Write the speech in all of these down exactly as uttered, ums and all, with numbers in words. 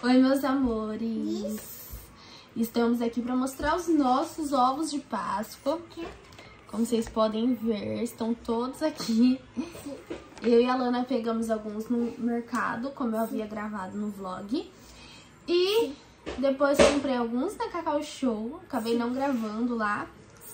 Oi, meus amores. Estamos aqui para mostrar os nossos ovos de Páscoa. Como vocês podem ver, estão todos aqui. Eu e a Lana pegamos alguns no mercado, como eu havia gravado no vlog. E depois comprei alguns na Cacau Show. Acabei não gravando lá.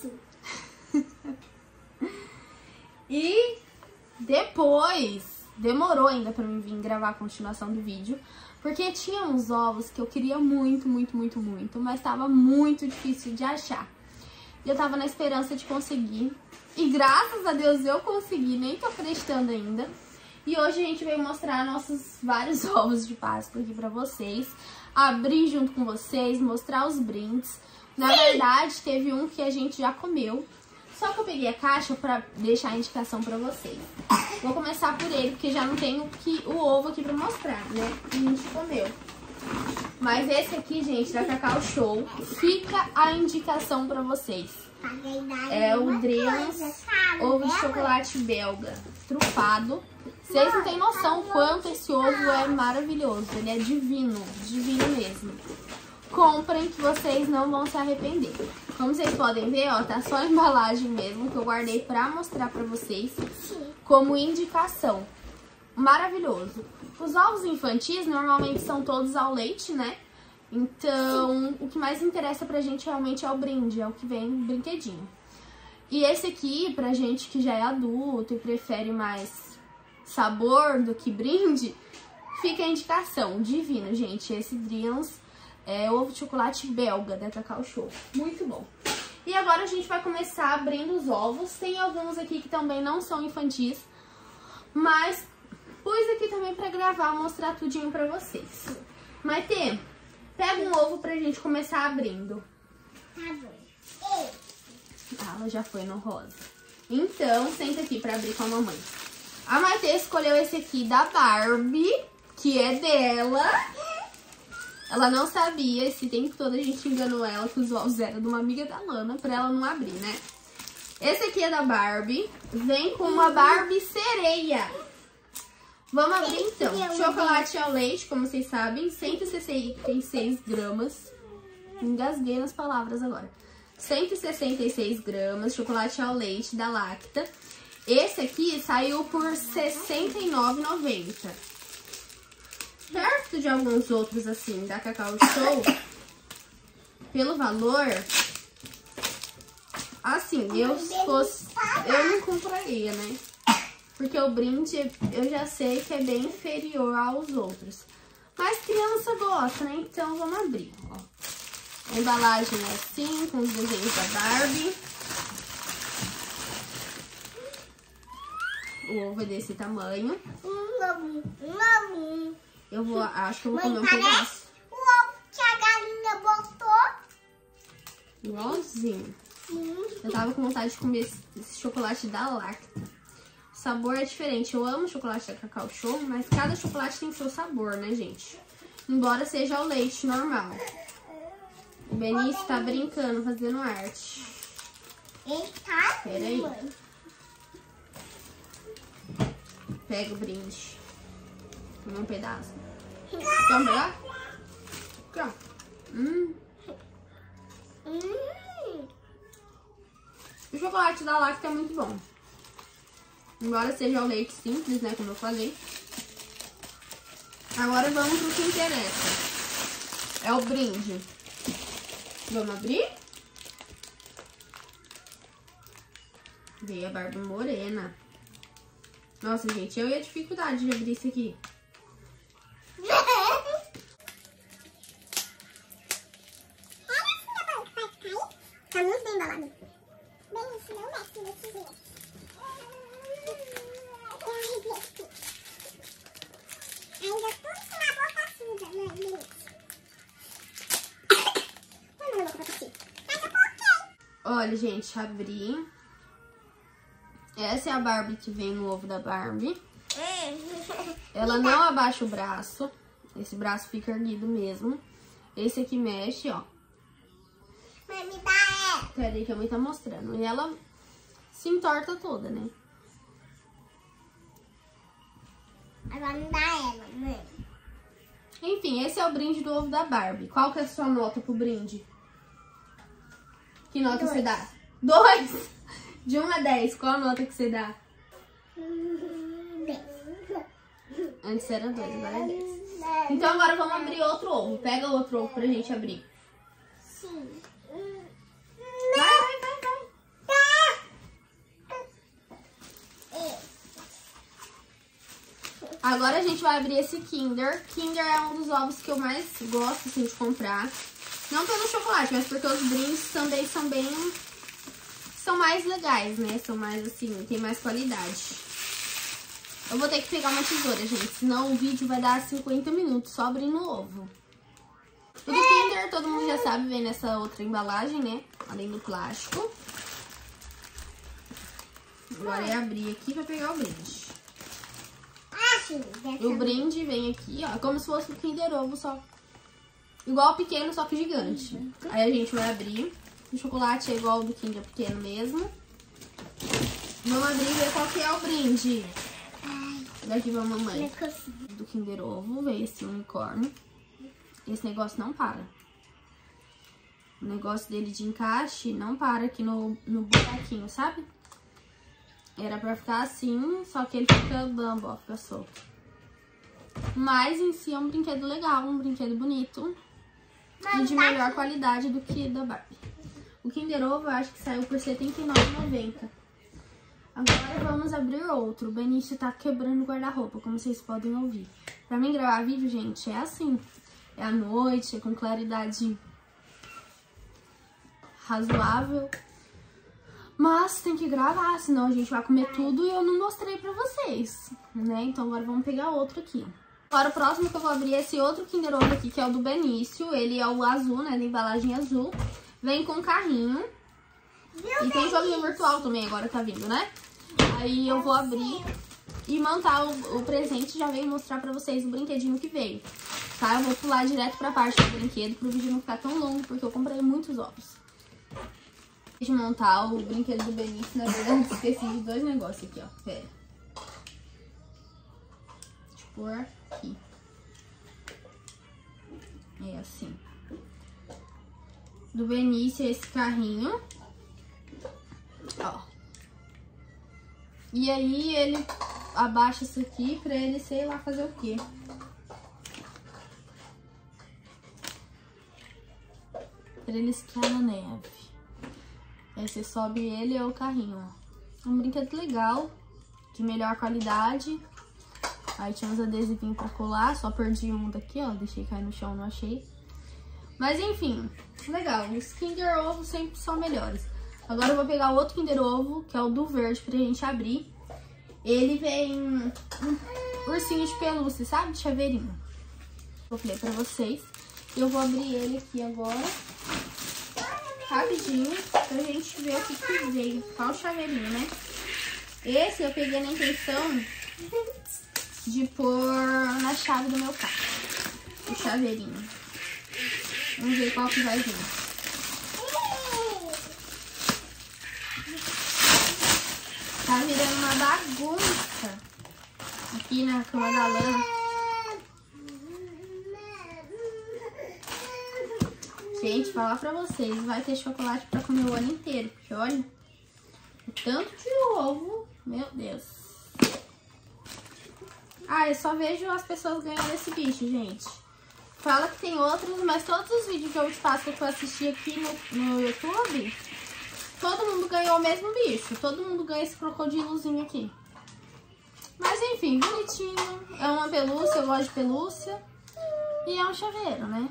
E depois, demorou ainda pra mim vir gravar a continuação do vídeo, porque tinha uns ovos que eu queria muito, muito, muito, muito, mas tava muito difícil de achar. E eu tava na esperança de conseguir. E graças a Deus eu consegui, nem tô acreditando ainda. E hoje a gente veio mostrar nossos vários ovos de Páscoa aqui pra vocês. Abrir junto com vocês, mostrar os brindes. Na verdade, teve um que a gente já comeu. Só que eu peguei a caixa pra deixar a indicação pra vocês. Vou começar por ele, porque já não tenho que, o ovo aqui pra mostrar, né? Que a gente comeu. Mas esse aqui, gente, da Cacau Show, fica a indicação pra vocês. É o Dreams ovo de chocolate belga trufado. Vocês não têm noção quanto esse ovo é maravilhoso. Ele é divino, divino mesmo. Comprem que vocês não vão se arrepender. Como vocês podem ver, ó, tá só a embalagem mesmo que eu guardei pra mostrar pra vocês como indicação. Maravilhoso. Os ovos infantis normalmente são todos ao leite, né? Então, o que mais interessa pra gente realmente é o brinde, é o que vem brinquedinho. E esse aqui, pra gente que já é adulto e prefere mais sabor do que brinde, fica a indicação. Divino, gente. Esse Dreams é ovo de chocolate belga da Cacau Show. Muito bom. E agora a gente vai começar abrindo os ovos. Tem alguns aqui que também não são infantis, mas pus aqui também pra gravar, mostrar tudinho pra vocês. Maitê, pega um ovo pra gente começar abrindo. Tá bom. Ah, ela já foi no rosa. Então, senta aqui pra abrir com a mamãe. A Maitê escolheu esse aqui da Barbie, que é dela. Ela não sabia, esse tempo todo a gente enganou ela que os ovos eram de uma amiga da Lana, pra ela não abrir, né? Esse aqui é da Barbie, vem com uma Barbie sereia. Vamos abrir então. Chocolate ao leite, como vocês sabem, cento e sessenta e seis gramas. Engasguei nas palavras agora. cento e sessenta e seis gramas, chocolate ao leite da Lacta. Esse aqui saiu por sessenta e nove reais e noventa centavos. Perto de alguns outros, assim, da Cacau Show, pelo valor, assim, eu se fosse, eu não compraria, né? Porque o brinde, eu já sei que é bem inferior aos outros. Mas criança gosta, né? Então, vamos abrir, ó. A embalagem é assim, com os desenhos da Barbie. O ovo é desse tamanho. Eu vou, acho que eu vou comer um pedaço. O ovo que a galinha botou. Igualzinho. Eu tava com vontade de comer esse, esse chocolate da Lacta. O sabor é diferente. Eu amo chocolate da Cacau Show, mas cada chocolate tem seu sabor, né, gente? Embora seja o leite normal. O Benício tá brincando, fazendo arte. Eita, peraí. Pega o brinde. Um pedaço. Quer um pedaço? Aqui, ó. Hum. Hum. O chocolate da Lacta é muito bom. Embora seja o leite simples, né? Como eu falei. Agora vamos pro que interessa. É o brinde. Vamos abrir? Veio a Barbie morena. Nossa, gente, eu ia dificuldade de abrir isso aqui. Tá muito bem embalado. Bem, isso não mexe desse jeito. Ainda tudo com a boca suja, né, Benício? Vamos na boca pra você. Mas eu coloquei. Olha, gente, abri. Essa é a Barbie que vem no ovo da Barbie. Ela não abaixa o braço. Esse braço fica erguido mesmo. Esse aqui mexe, ó. Mãe, me dá ela. Peraí que a mãe tá mostrando. E ela se entorta toda, né? Agora me dá ela, mãe. Enfim, esse é o brinde do ovo da Barbie. Qual que é a sua nota pro brinde? Que nota Dois. você dá? Dois! De um a dez, qual a nota que você dá? Dez. Antes era dois, agora é dez. Então agora vamos abrir outro ovo. Pega outro ovo pra gente abrir. Sim. Vai, vai, vai, vai. Agora a gente vai abrir esse Kinder. Kinder é um dos ovos que eu mais gosto assim, de comprar. Não pelo chocolate, mas porque os brindes também são bem... São mais legais, né? São mais assim, tem mais qualidade. Eu vou ter que pegar uma tesoura, gente. Senão o vídeo vai dar cinquenta minutos só abrindo o ovo. O do Kinder, todo mundo já sabe, vem nessa outra embalagem, né? Além do plástico. Agora é abrir aqui pra pegar o brinde. E o brinde vem aqui, ó, como se fosse o Kinder Ovo, só igual o pequeno, só que gigante. Aí a gente vai abrir. O chocolate é igual ao do Kinder pequeno mesmo. Vamos abrir e ver qual que é o brinde. Daqui pra mamãe. Do Kinder Ovo veio esse unicórnio. Esse negócio não para. O negócio dele de encaixe não para aqui no, no buraquinho, sabe? Era pra ficar assim, só que ele fica bambo, ó, fica solto. Mas em si é um brinquedo legal, um brinquedo bonito. E de melhor qualidade do que da Barbie. O Kinder Ovo eu acho que saiu por setenta e nove reais e noventa centavos. Agora vamos abrir outro. O Benício tá quebrando o guarda-roupa, como vocês podem ouvir. Pra mim gravar vídeo, gente, é assim. É à noite, é com claridade razoável. Mas tem que gravar, senão a gente vai comer tudo e eu não mostrei pra vocês, né? Então agora vamos pegar outro aqui. Agora o próximo que eu vou abrir é esse outro Kinder Ovo aqui, que é o do Benício. Ele é o azul, né? Da embalagem azul. Vem com carrinho. E tem joguinho virtual também, agora tá vindo, né? Aí eu vou abrir e montar o, o presente e já venho mostrar pra vocês o brinquedinho que veio. Tá? Eu vou pular direto pra parte do brinquedo pro vídeo não ficar tão longo, porque eu comprei muitos ovos. De montar o brinquedo do Benício, na verdade, esqueci de dois negócios aqui, ó. Pera. Deixa eu pôr aqui. É assim. Do Benício é esse carrinho. Ó. E aí ele abaixa isso aqui pra ele, sei lá, fazer o quê. Pra ele esquiar na neve. Aí você sobe ele é o carrinho, ó. Um brinquedo legal, de melhor qualidade. Aí tinha uns adesivinhos pra colar, só perdi um daqui, ó. Deixei cair no chão, não achei. Mas enfim, legal. Os Kinder Ovo sempre são melhores. Agora eu vou pegar o outro Kinder Ovo, que é o do verde, pra gente abrir. Ele vem um ursinho de pelúcia, sabe? De chaveirinho. Vou ler pra vocês. Eu vou abrir ele aqui agora. Rapidinho, pra gente ver o que que veio. Qual o chaveirinho, né? Esse eu peguei na intenção de pôr na chave do meu carro. O chaveirinho. Vamos ver qual que vai vir. Tá virando uma bagunça aqui na cama da Lana. Gente, falar pra vocês, vai ter chocolate pra comer o ano inteiro. Porque olha, o tanto de ovo, meu Deus. Ah, eu só vejo as pessoas ganhando esse bicho, gente. Fala que tem outros, mas todos os vídeos que eu te faço que eu assisti aqui no, no YouTube, todo mundo ganhou o mesmo bicho. Todo mundo ganha esse crocodilozinho aqui. Mas enfim, bonitinho. É uma pelúcia, eu gosto de pelúcia. E é um chaveiro, né?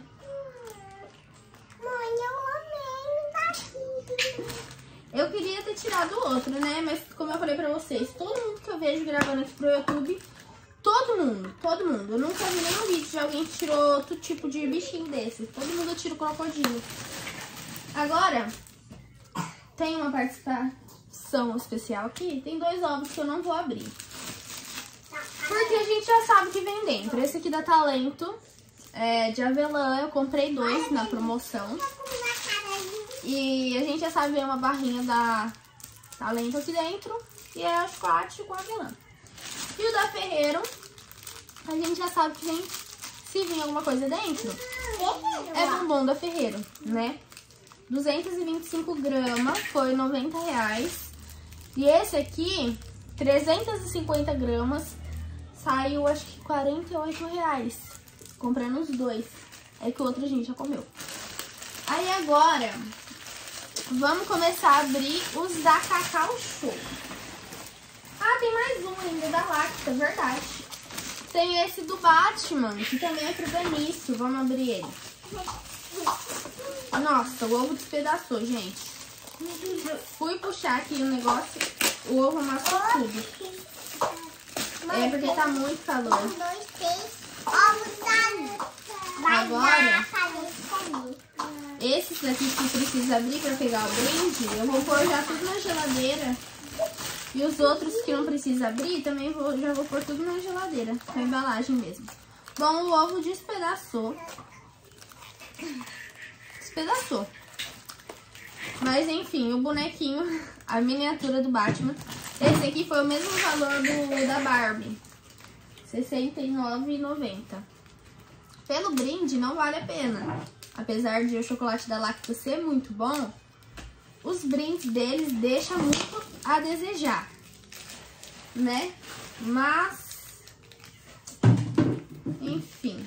Mãe, eu amei. Eu queria ter tirado o outro, né? Mas como eu falei pra vocês, todo mundo que eu vejo gravando aqui pro YouTube, todo mundo, todo mundo. Eu nunca vi nenhum vídeo de alguém que tirou outro tipo de bichinho desse. Todo mundo tira o crocodilo. Agora, tem uma participação especial aqui. Tem dois ovos que eu não vou abrir. Porque a gente já sabe o que vem dentro. Esse aqui da Talento, é, de avelã, eu comprei dois na promoção. E a gente já sabe, vem uma barrinha da Talento aqui dentro. E é chocolate com avelã. E o da Ferreiro, a gente já sabe que vem se vir alguma coisa dentro, é bombom da Ferreiro, né? duzentos e vinte e cinco gramas, foi noventa reais. E esse aqui, trezentos e cinquenta gramas, saiu acho que quarenta e oito reais. Comprando os dois. É que o outro a gente já comeu. Aí agora, vamos começar a abrir os da Cacau Show. Ah, tem mais um ainda da Lacta, verdade. Tem esse do Batman, que também é pro Benício. Vamos abrir ele. Nossa, o ovo despedaçou, gente. Fui puxar aqui o negócio, o ovo amassou tudo. É porque tá muito calor. Um, dois, três, ovos da Agora, esses daqui que precisa abrir pra pegar o brinde, eu vou pôr já tudo na geladeira. E os outros que não precisa abrir, também vou, já vou pôr tudo na geladeira, com a embalagem mesmo. Bom, o ovo despedaçou. Despedaçou. Mas enfim, o bonequinho, a miniatura do Batman. Esse aqui foi o mesmo valor do da Barbie. sessenta e nove reais e noventa centavos. Pelo brinde não vale a pena. Apesar de o chocolate da Lacta ser muito bom, os brindes deles deixam muito a desejar, né? Mas, enfim.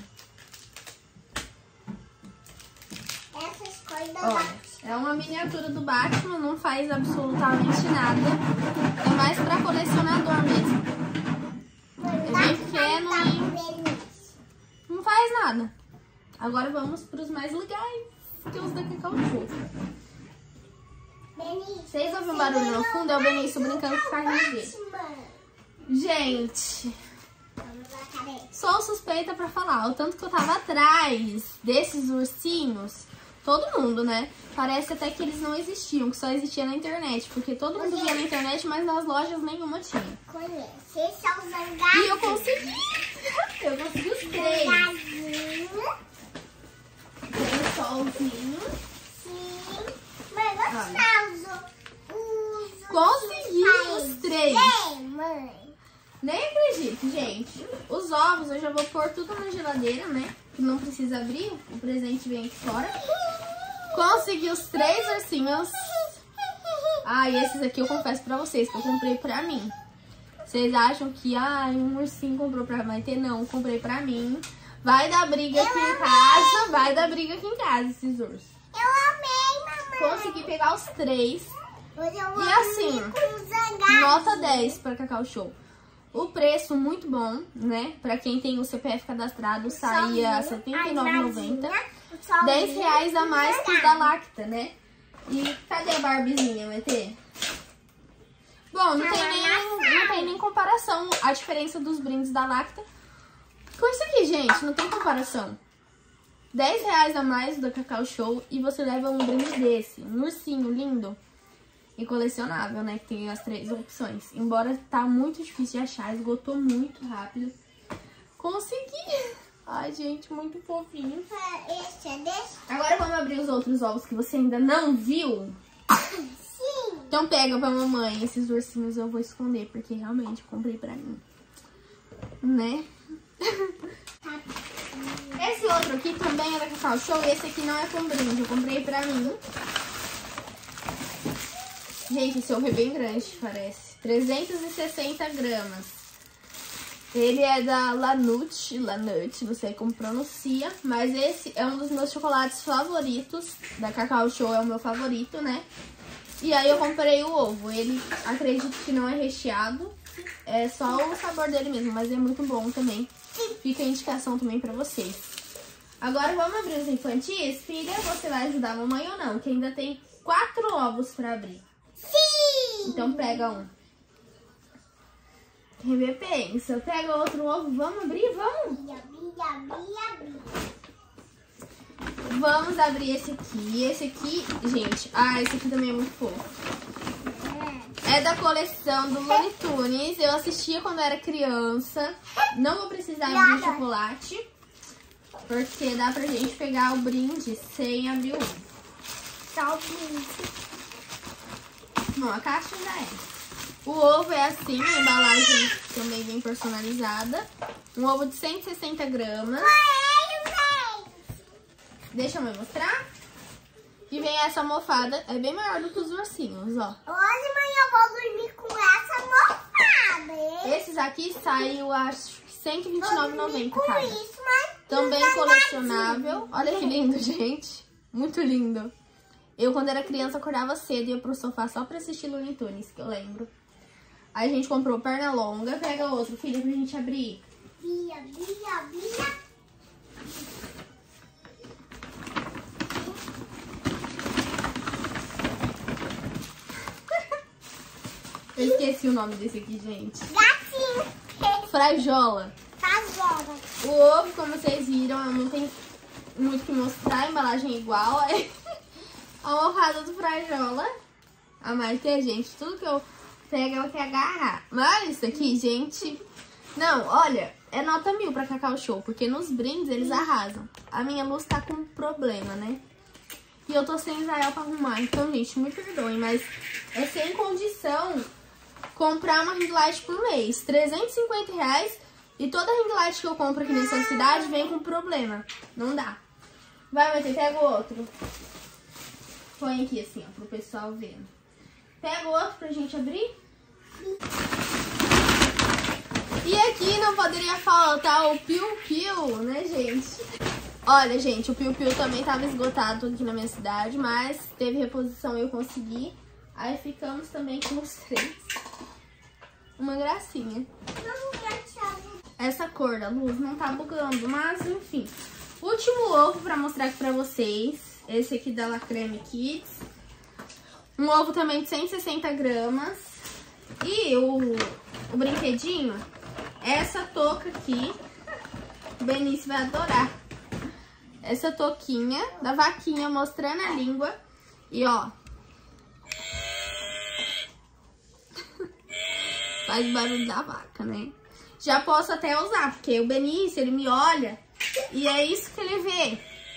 Essas coisas da Olha, é uma miniatura do Batman, não faz absolutamente nada. É mais pra colecionador mesmo. É bem pequeno e não faz nada. Agora vamos pros mais legais, que os da Cacau Show. Vocês ouvem um barulho no fundo? É o Benício brincando com o carrinho dele. Gente, sou suspeita pra falar. O tanto que eu tava atrás desses ursinhos, todo mundo, né? Parece até que eles não existiam, que só existia na internet. Porque todo mundo via na internet, mas nas lojas nenhuma tinha. Esses são os zangados. E eu consegui! Eu consegui os três. Tem o solzinho. Sim. Mãe, gostoso. Consegui os três. Sim, mãe. Nem acredito, gente. Os ovos eu já vou pôr tudo na geladeira, né? Que não precisa abrir. O presente vem aqui fora. Consegui os três ursinhos. Ah, e esses aqui eu confesso pra vocês que eu comprei pra mim. Vocês acham que, ah, um ursinho comprou pra Maitê? Não, comprei pra mim. Vai dar briga aqui em casa. Vai dar briga aqui em casa, esses ursos. Eu amei, mamãe. Consegui pegar os três. Hoje eu vou E assim, com os zangados. nota dez pra Cacau Show. O preço muito bom, né? Pra quem tem o C P F cadastrado, saía setenta e nove reais e noventa centavos. dez reais a mais que os da Lacta, né? E cadê a Barbiezinha, vai ter? Bom, não tem, nem, não tem nem comparação a diferença dos brindes da Lacta com isso aqui, gente. Não tem comparação. dez reais a mais do Cacau Show e você leva um brinde desse. Um ursinho lindo e colecionável, né? Que tem as três opções. Embora tá muito difícil de achar, esgotou muito rápido. Consegui! Ai, gente, muito fofinho. Esse é desse? Agora vamos abrir os outros ovos que você ainda não viu. Sim. Então pega pra mamãe. Esses ursinhos eu vou esconder, porque realmente comprei pra mim. Né? Esse outro aqui também é da Cacau Show. E esse aqui não é com brinde, eu comprei pra mim. Gente, esse ovo é bem grande, parece. trezentos e sessenta gramas. Ele é da Lanut, Lanut, não sei como pronuncia. Mas esse é um dos meus chocolates favoritos. Da Cacau Show é o meu favorito, né? E aí eu comprei o ovo. Ele, acredito que não é recheado. É só o sabor dele mesmo, mas é muito bom também. Fica a indicação também pra vocês. Agora vamos abrir os infantis? Filha, você vai ajudar a mamãe ou não? Que ainda tem quatro ovos pra abrir. Sim! Então pega um. Quem vê pensa. Pega outro ovo. Vamos abrir? Vamos? Abrir, abrir, abrir. Vamos abrir esse aqui. Esse aqui, gente. Ah, esse aqui também é muito fofo. É da coleção do Looney Tunes. Eu assistia quando era criança. Não vou precisar abrir chocolate. Porque dá pra gente pegar o brinde sem abrir o ovo. Só o brinde. Bom, a caixa ainda é. O ovo é assim, a embalagem também vem personalizada. Um ovo de cento e sessenta gramas. Deixa eu me mostrar. E vem essa almofada, é bem maior do que os ursinhos, ó. Hoje, mãe, eu vou dormir com essa almofada. Esses aqui saiu, acho que cento e vinte e nove reais e noventa centavos cada. Isso, mas Também colecionável. Olha que lindo, gente. Muito lindo. Eu, quando era criança, acordava cedo e ia pro sofá só pra assistir Looney Tunes, que eu lembro. Aí a gente comprou perna longa. Pega outro, filha, pra gente abrir. Via, via, via. Eu esqueci o nome desse aqui, gente. Gatinho. Frajola. Frajola. O ovo, como vocês viram, não tem muito o que mostrar. A embalagem é igual. A almofada do Frajola. A marca, gente, tudo que eu pego ela quer agarrar. Mas isso aqui, gente... Não, olha, é nota mil pra Cacau Show, porque nos brindes eles arrasam. A minha luz tá com problema, né? E eu tô sem Israel pra arrumar. Então, gente, me perdoem, mas é sem condição comprar uma ring light por mês. trezentos e cinquenta reais e toda ring light que eu compro aqui nessa cidade vem com problema. Não dá. Vai, Matheus, pega o outro. Põe aqui assim, ó, pro pessoal ver. Pega o outro pra gente abrir. E aqui não poderia faltar o piu-piu, né, gente? Olha, gente, o piu-piu também tava esgotado aqui na minha cidade, mas teve reposição e eu consegui. Aí ficamos também com os três. Uma gracinha. Essa cor da luz não tá bugando, mas enfim. Último ovo pra mostrar aqui pra vocês. Esse aqui da La Creme Kids. Um ovo também de cento e sessenta gramas. E o, o brinquedinho, essa touca aqui. O Benício vai adorar. Essa touquinha da vaquinha mostrando a língua. E ó. Faz o barulho da vaca, né? Já posso até usar, porque o Benício, ele me olha e é isso que ele vê.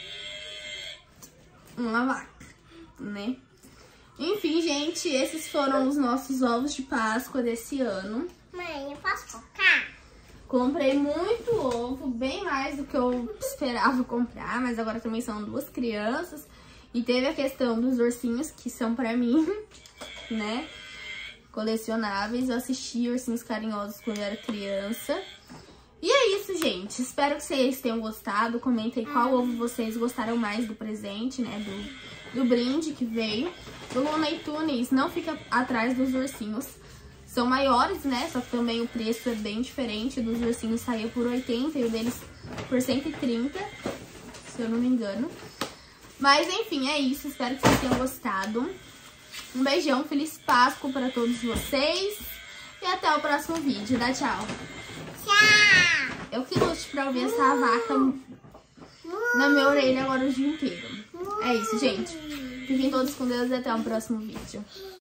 Uma vaca, né? Enfim, gente, esses foram os nossos ovos de Páscoa desse ano. Mãe, eu posso focar? Comprei muito ovo, bem mais do que eu esperava comprar, mas agora também são duas crianças. E teve a questão dos ursinhos, que são pra mim, né? Colecionáveis. Eu assisti Ursinhos Carinhosos quando eu era criança. E é isso, gente. Espero que vocês tenham gostado. Comentem qual ovo vocês gostaram mais do presente, né? Do, do brinde que veio. O Looney Tunes não fica atrás dos ursinhos. São maiores, né? Só que também o preço é bem diferente. Dos ursinhos saía por oitenta e o deles por cento e trinta, se eu não me engano. Mas enfim, é isso. Espero que vocês tenham gostado. Um beijão, feliz Páscoa para todos vocês. E até o próximo vídeo. Dá tchau. Tchau. Eu que lute pra ouvir essa vaca na minha orelha agora o dia inteiro. É isso, gente. Fiquem todos com Deus e até o próximo vídeo.